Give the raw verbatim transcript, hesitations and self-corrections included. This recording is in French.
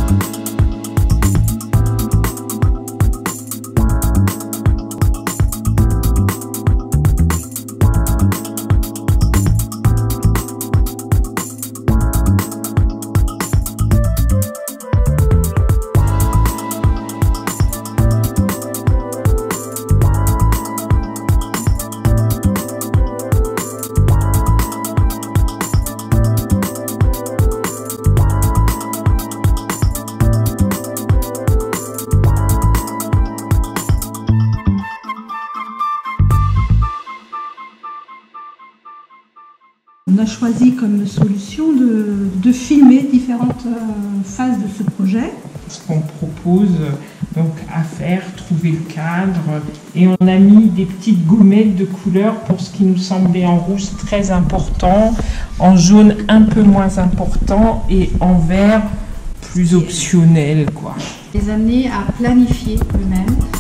On a choisi comme solution de, de filmer différentes euh, phases de ce projet. Ce qu'on propose donc à faire, trouver le cadre, et on a mis des petites gommettes de couleurs pour ce qui nous semblait en rouge très important, en jaune un peu moins important et en vert plus optionnel, quoi. Les amener à planifier eux-mêmes